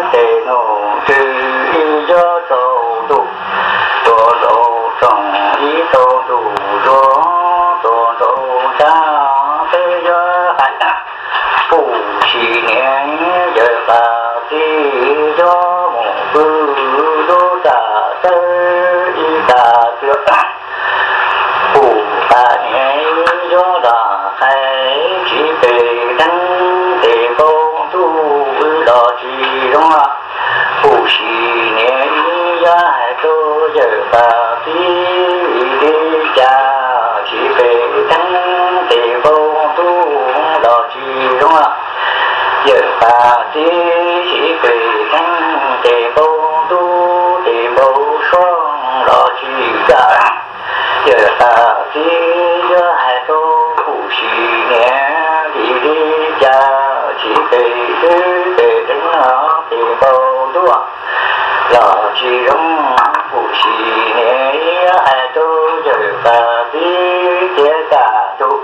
tề nô trừ y do tổ tụ tổ tổ trong y tổ tụ do tổ tổ cha tê do hạnh phù trì niệm giờ ta ti do một bư đô ta tê y ta trước phù ta niệm do đã khai chỉ về đăng tề vô tu đó chỉ đúng không phù trì niệm ya hai tô giờ ta ti đi cha chỉ về đăng tề vô tu đó chỉ đúng không giờ ta ti chỉ về đăng tề vô tu tề vô son đó chỉ cả giờ ta ti giờ hai tô phù trì niệm đi cha chỉ về đứng ở tề vô tu là chỉ đúng phù trì niệm hai tô giờ ta ti tiết cả tu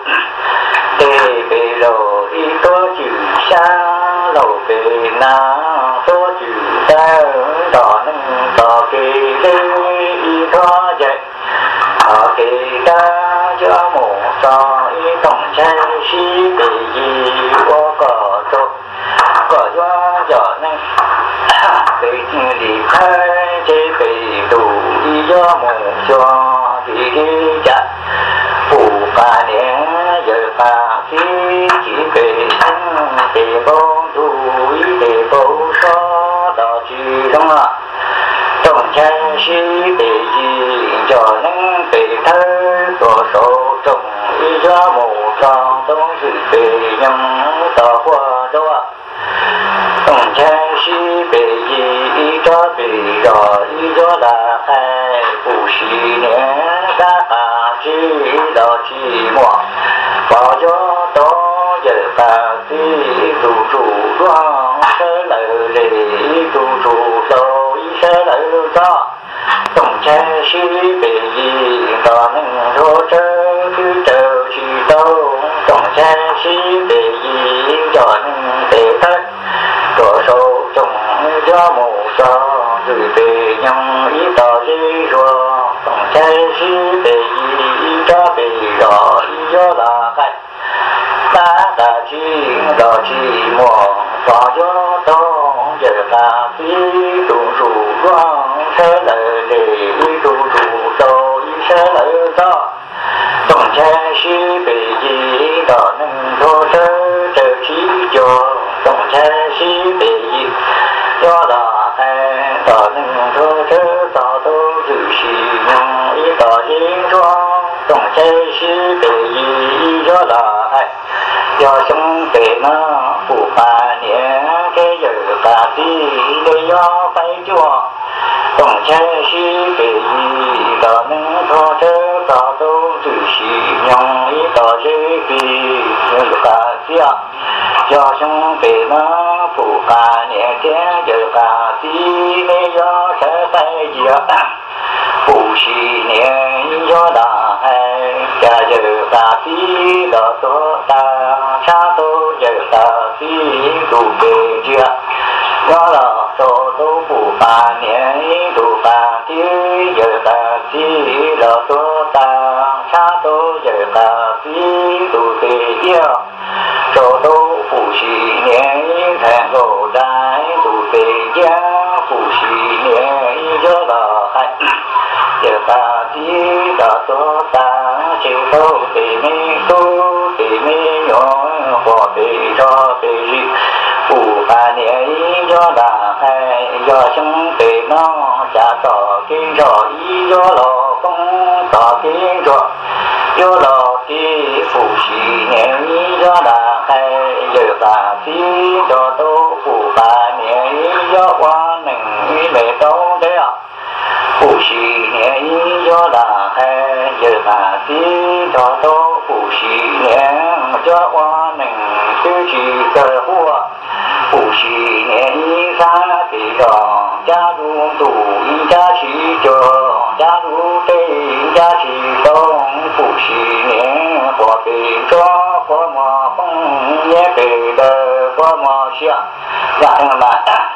tề về lô đi có chữ xa lô về na có chữ ta đỏ nâng đỏ kê lê y có dạy ở kê ta cho một so y tổng trái sĩ bề gì có tô có do nâng bề đi khai chế bề đủ y do một cho đi chặt phù ca niệm giờ ta khi chỉ về thân tề vô tu ý tề vô so đó chỉ đúng là tổng chân sĩ bề gì cho nâng bề thơ có số trọng ý do một trong tổng sự bề nhâm tỏ qua đó tổng chân sĩ bề gì ý cho bề rõ ý do là khai phù sĩ niệm ta cả chỉ đó chỉ mua vào cho đó giờ ta ti tu trụ đoan sơ lợi lệ tu trụ sâu sơ lợi cho tổng trái sĩ bề gì đó nâng thô trơ cứ trơ chỉ đâu tổng trái sĩ bề gì cho nâng bề thất có sâu trồng cho một cho rồi bề nhung ý tỏ gì rồi tổng trái sĩ bề gì cho bề rõ ý do là khách ta đã chỉ đó chỉ mua vào cho đó giờ ta tí tu trụ đoan sơ lợi lệ tu trụ đâu sơ lợi đó tổng trái sĩ bề gì đó nâng thô sơ trợ trí cho tổng trái sĩ bề gì do là đó nâng thô sơ tạo tô dự sĩ nhung ý tỏ riêng cho tổng trái sĩ bề gì do là do chúng tề nó phù ba niệm cái giờ ta ti để do phải chùa tổng trái sĩ bề gì đó nâng thô sơ tạo tô dự sĩ nhung ý tỏ riêng vì ta xia do chúng tề nó phù ba niệm cái giờ ta ti để do sẽ phải gì phù sĩ niệm do là cha giờ ta ti đó tô ta cha tô giờ ta ti đủ bề chia đó là tô tô phù ba niệm đủ ba ti giờ ta ti đó tô ta cha tô giờ ta ti đủ bề chia tô tô phù sĩ niệm thành cổ đại đủ bề chia phù sĩ niệm do là giờ ta ti đó tô ta chịu tô tề mi nhỏ bỏ tề cho tề gì phù ba niệm do là do chúng tề nó trả tỏ kinh rõ ý do lò không tỏ kinh rõ do lò ti phù sĩ niệm do là giờ ta ti do tô phù ba niệm do qua nâng mẹ tô đấy à phù sĩ niệm do là giờ ta ti do tô phù sĩ niệm cho qua nâng tư chỉ cơ hua phù sĩ niệm ra thì đó cha du tụ cha chỉ cho cha du tê cha chỉ đông phù sĩ niệm có bề cho có mà không nhé bề đời có mà xia dạng mà